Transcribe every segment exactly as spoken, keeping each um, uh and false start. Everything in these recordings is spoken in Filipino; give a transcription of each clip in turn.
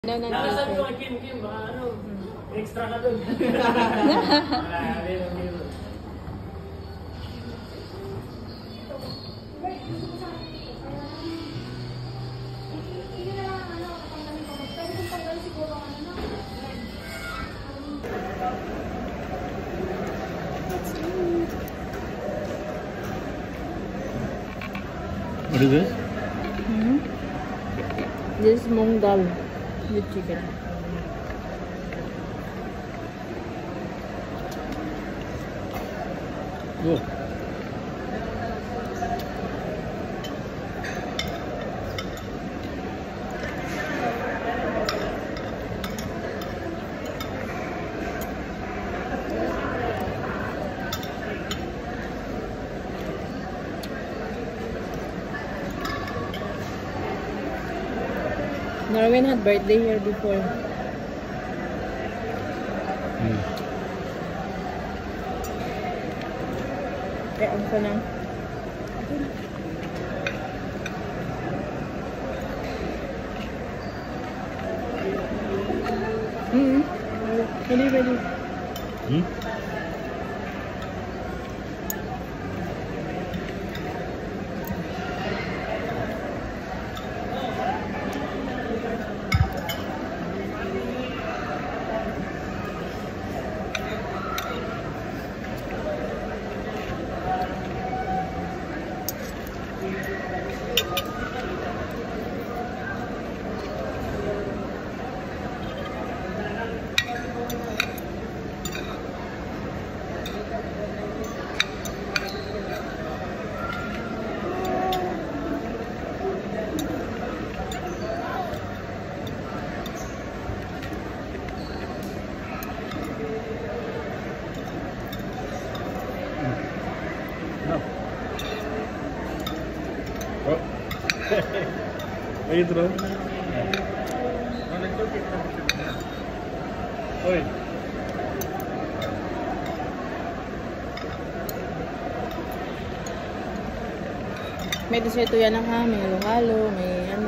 Ano na nakasabi ko kay Kim, Kim, baka ano, extra ka dun. Wala, meron, meron. What is this? Hmm? This is mung dal with chicken. Oh. Norwin had birthday here before. Mm. Eh, ang sanang. Mm-hmm. Ready, ready. Hmm? No. Oh. Ayo terus. Oi. May desierto yan lang ha. May halo-halo, may ano.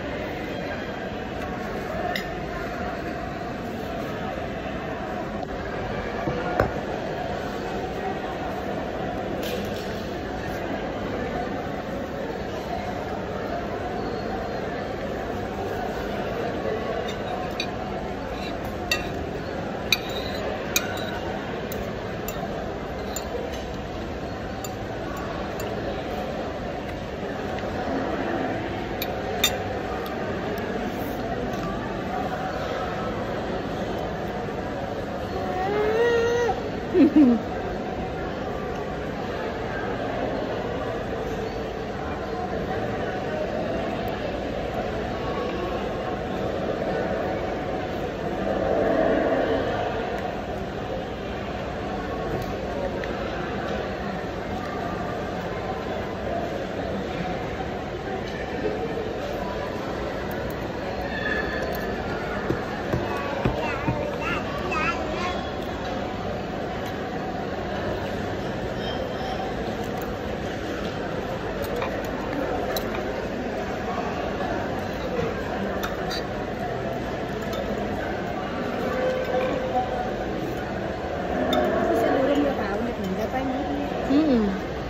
Mm.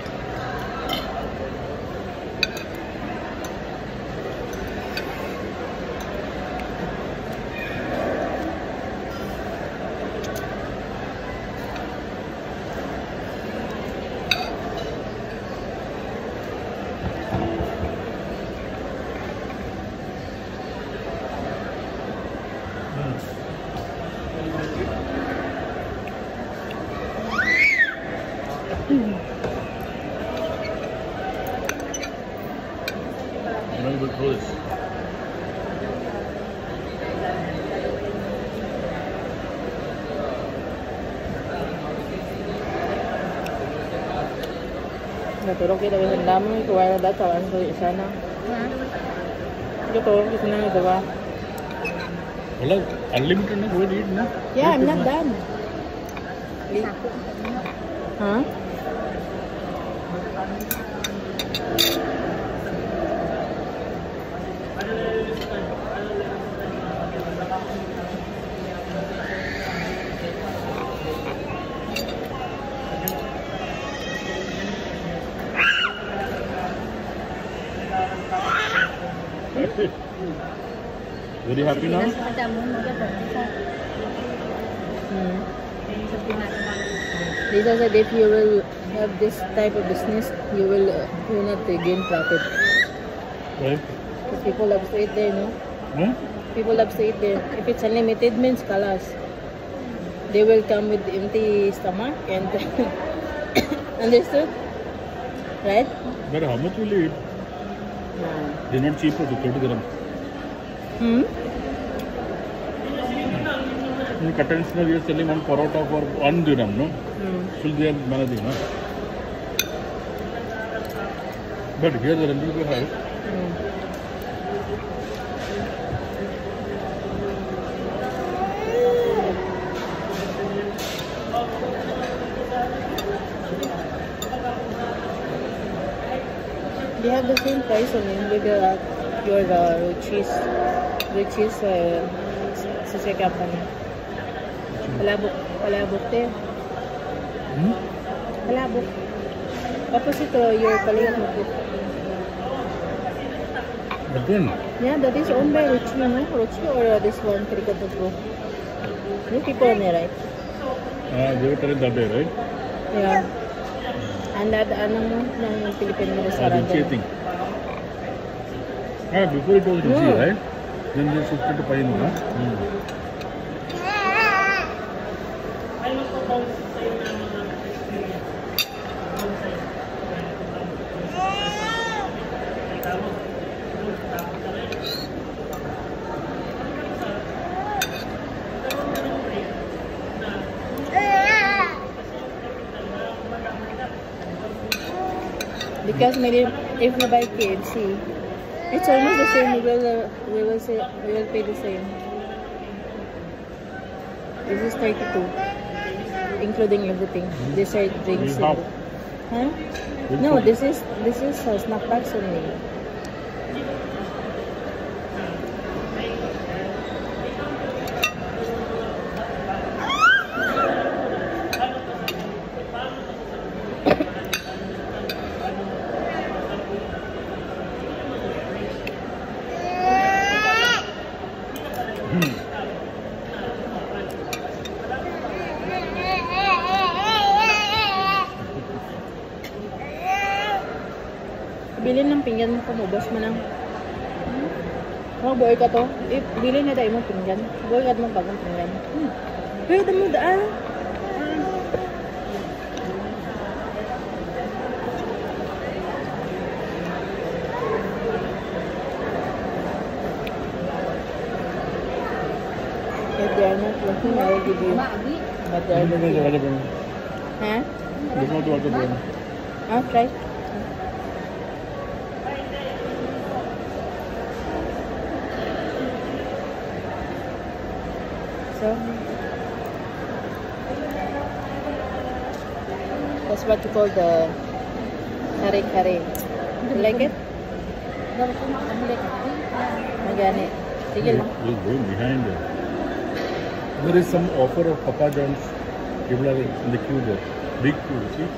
Very good for this. Naturok kita bisa damo ito wala data ang so isa na. Ito to kasi na dawa. Wala, unlimited na, go ahead eat na. Yeah, I'm not done. Huh? Very happy now? Hmm. Lisa said if you will have this type of business, you will, uh, you will not uh, gain profit. Right? Because people love to eat there, no? Hmm? People love to eat there. If it's unlimited, means kalas. They will come with empty stomach and understood? Right? But how much will you eat? Yeah. They're not cheap, but thirty dirham. Hmm? In Qatar, we are selling one parota for one dirham, no? Hmm. Still they are managing, no? But here the rental is high. Hmm. They have the same price only with the, your uh, cheese, with cheese uh, sister company. Palabok, palabok there. Hmm? Palabok. Opposite uh, your Paligat Market. But then, Yeah, that is owned by Ruchi, no? Ruchi or uh, this one, Krikatutro. You people on there, right? uh, they were telling that day, right? Yeah. And that, ano mo, ng Filipino Uh, restaurant. Ruchi, I think. Ah, before it was Ruchi, No. right? Then they shifted to Painu, huh? Hmm. Because maybe if we buy K F C, it's almost the same. We will uh, we will say we will pay the same. This is thirty-two, including everything. These are drinks. This is half. Huh? This No, is- this is this is uh, snack packs only. Bilhin ng pinggan mo, kumubos mo ng... Oh, boy ka to. Eh, bilhin na tayo mo pinggan. Boy ka mo bagong pinggan. Hmm. Pero mo daan. If they are not working, I will give you. But they are This is the working. water burn. Huh? This is not the water burn. Ah, try. So, that's what you call the kare kare. You like it? Magani. Sige lang. He's going behind there. There is some offer of Papa John's. People are in the queue there. Big queue, see?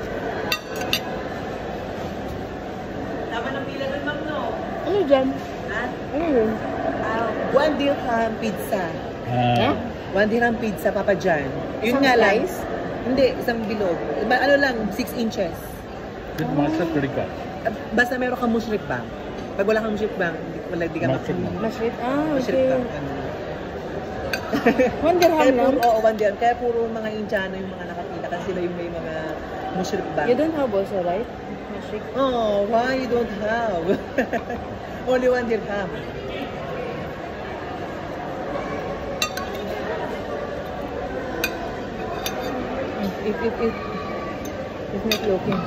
Ano dyan? Ha? Ano yun? Ah, one dirham pizza. Ah. One dirham pizza, Papa John. Yun Isang nga lang. slice? Hindi, isang bilog. Ba- Ano lang, six inches. With master credit card. Ah, Basta meron kang mushrip bank. Pag wala kang mushrip bank, hindi, wala, di ka Mushrip mak- bank. Masweet? Ah, Mushrip okay. bank. Ano. One dirham Kaya lang? puro, oo, one dirham. Kaya puro mga Indiano yung mga nakapila kasi sila yung may mga mushrip bank. You don't have also, right? Masweet. Oh, why you don't have? Only one dirham. If, if, if, if not looking.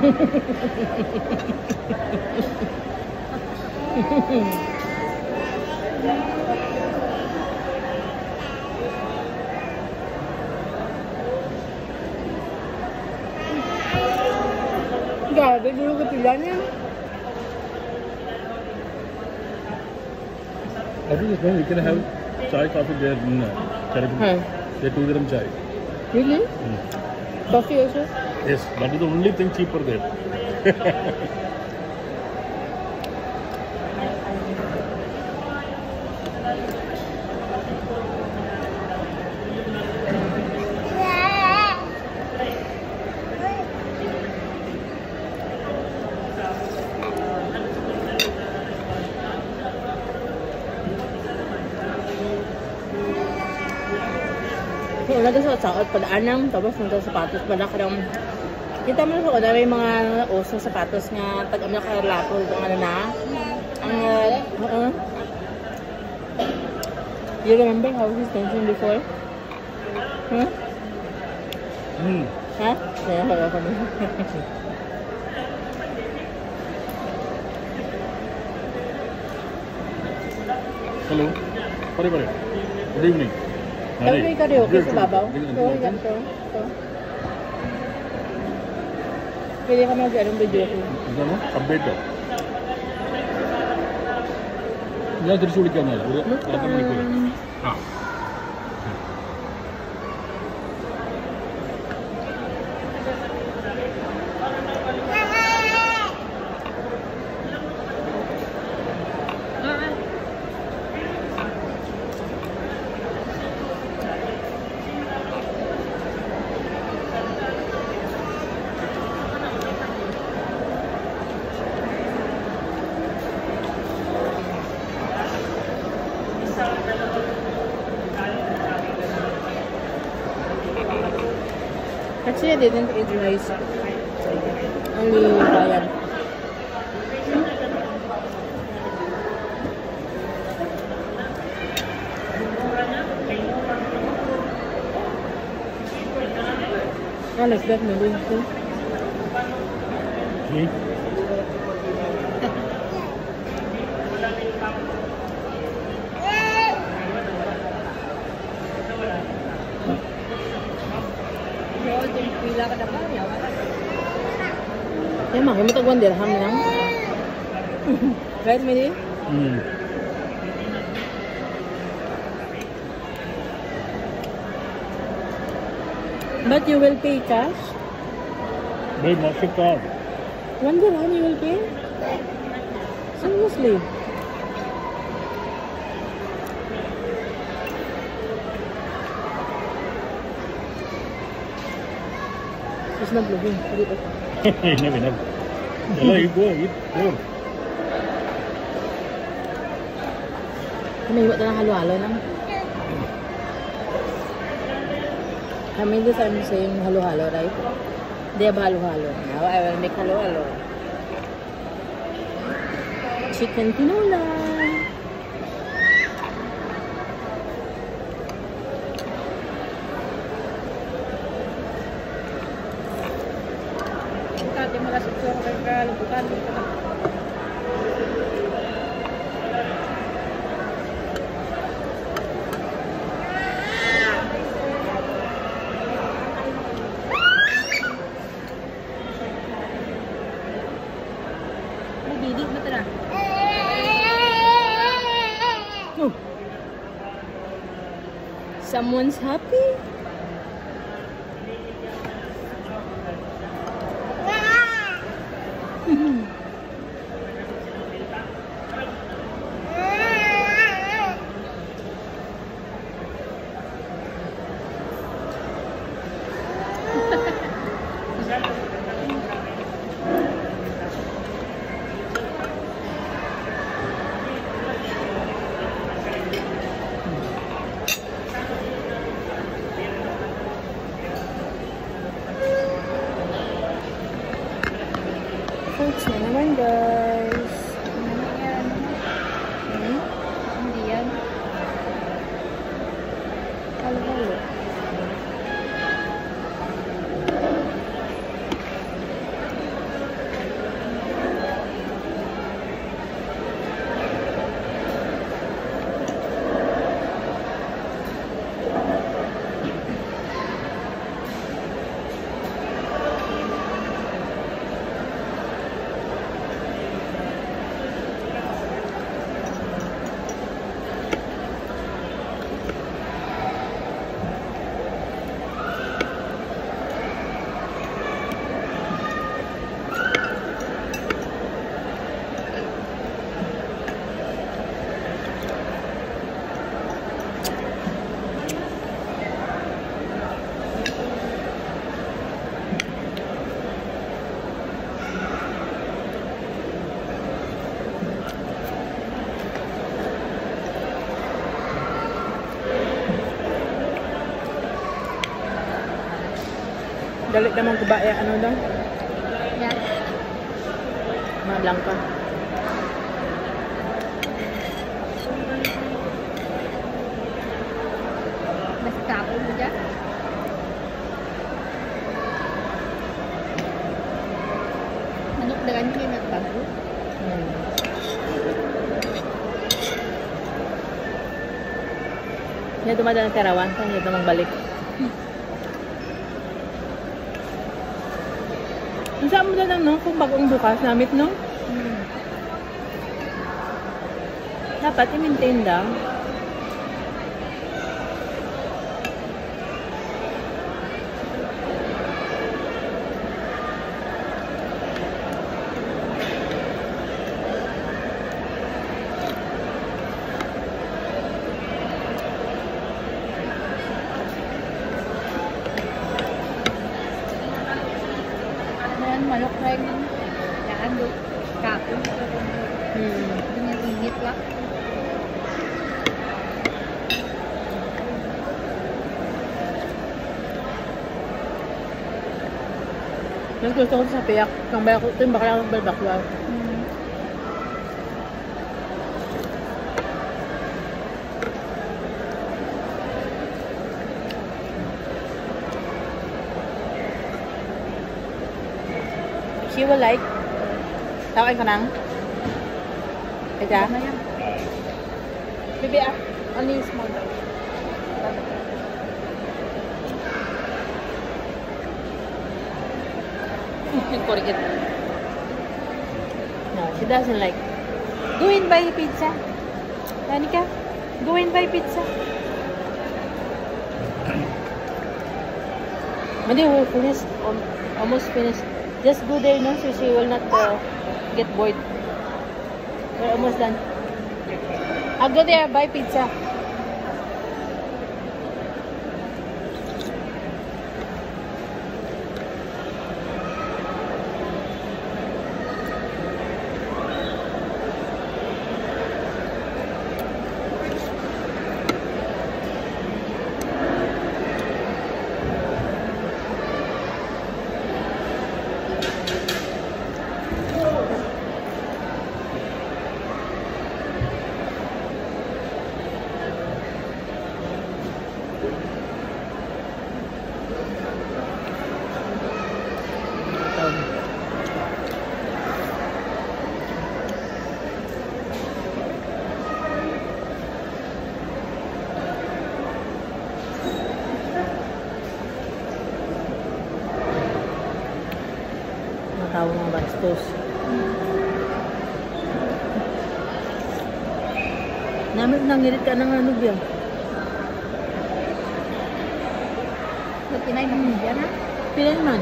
Grabe, dulu ka pila niya. What is it? No, you can have chai coffee there in uh, Cherry. Huh. They two dirham chai. Really? Mm. Coffee also? Yes, that is the only thing cheaper there. Una doon sa saot, padaan tapos nung sa sapatos, pada ka lang. Kita mo na sa una, may mga uso sapatos nga, tag-am na karlapo, kung ano na. Ang, uh, uh, you remember how he's dancing before? Huh? Mm. Ha? Kaya hawa ko na. Hello. Pare pare. Good evening. Pero may karaoke Good sa babaw. evening. So, yan to. So. Pwede ka mag-anong video ko. ഇതാണോ update ഞാൻ തിരിച്ചു വിളിക്കാം എന്നാൽ ഒരു അര മണിക്കൂർ ആ Actually, I didn't eat rice. Only Ryan. Ah, let's get maybe. Okay. Yan, maki mo tag-one dirham lang. Right, Mili? Mm. But you will pay cash? By MasterCard. One dirham you will pay? Seriously? It's not looking. Dito. Enough, enough. Yalla, eat go, eat more. Kami iwa ito ng halo-halo lang. Kami doon sa amin saying halo-halo, right? They have halo-halo. Now I will make halo-halo. Chicken tinola. Tati malasip ko kay kalubukan. Bidik mo tara. Oh. Someone's happy. Dalit naman ko ba, eh, ano daw? Yan. Mga langka. Mas kapo mo dyan. Manok dagan kayo nagbago. Hmm. Hindi dumadaan ng terawan, saan hindi naman balik. Ang saan mo na lang, no? Kung bagong bukas, namit, no? Hmm. Dapat i-maintain lang. Ayan, manok rin. Yan, do. Kapo. Hmm. Ganyan init lang. Mas gusto ko sa piyak. Kang baya ko, ito yung bakla akong balbakla. Hmm. She will like. Tawag ka nang? Kaya? Ano yan? Bibi ah. Ano yung small daw? Forget. No, she doesn't like. Go and buy pizza. Danica, go and buy pizza. Hindi, we're finished. Al- Almost finished. Just go there, no? So she will not uh, get bored. We're almost done. I'll go there, buy pizza. Tawag mga bastos. Namin nangirit ka ng ano biya. Ba't pinay naman dyan, ha? Pilan man.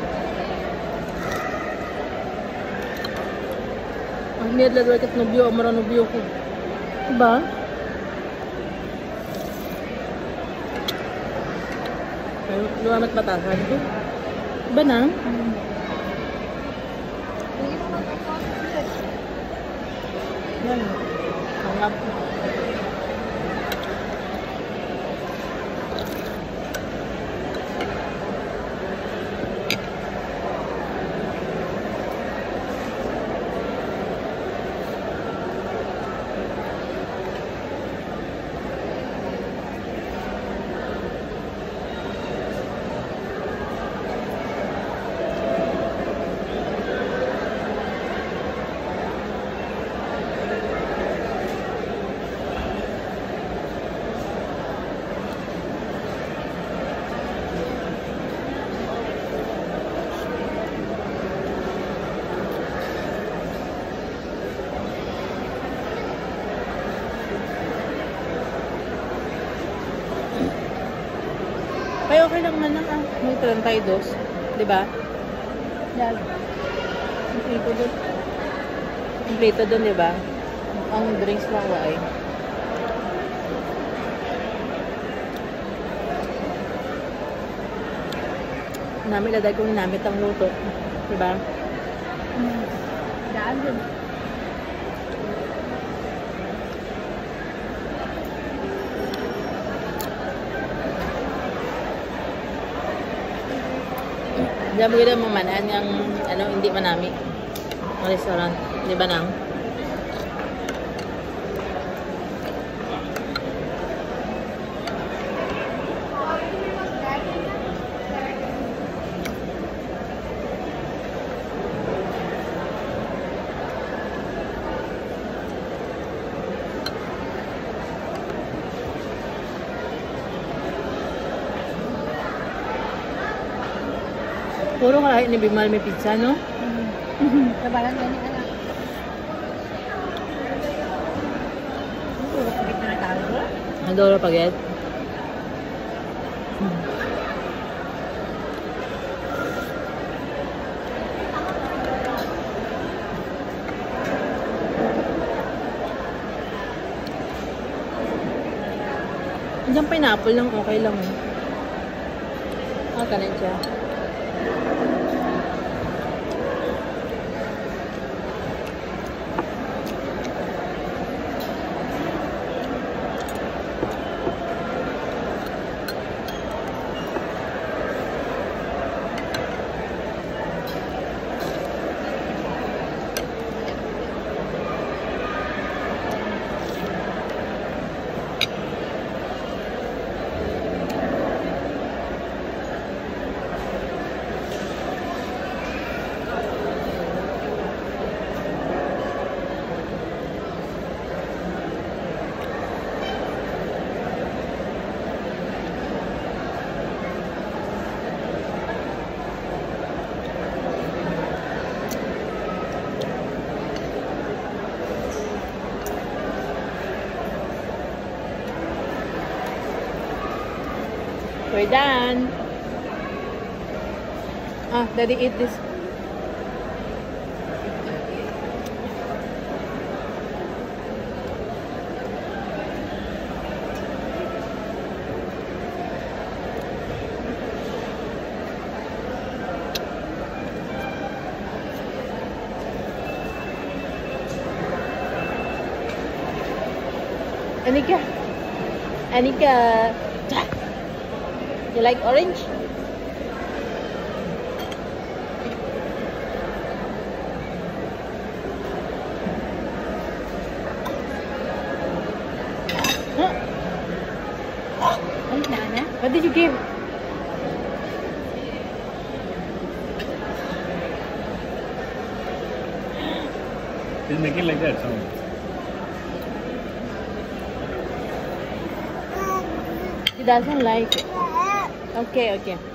Ang miyad lagay kat nubyo, amara nubyo ko. Diba? Ay, luwamat batasan ko. Diba na? Hmm. Hindi mo mag-account. Yan. Hangap. Ay, okay lang man lang ah. May thirty-two. Diba? Yan. Kompleto doon. Kompleto doon, diba? Ang drinks lang wa ay. Namin laday kung namit ang luto. Diba? Hmm. Daan din. Hindi mo gina mamanan yung ano, hindi manami. Ang restaurant. Di ba nang? Puro kahit ni Bimal may pizza, no? Kabalan yan yung anak. Puro kapit na talo. Adoro paget. Diyan pineapple lang, okay lang. Ah, kanin siya. We're done. Ah, Daddy, eat this. Anika. Anika. You like orange? Huh? Ay, nana. What did you give? He's making like that sound. He doesn't like it. Okay, okay.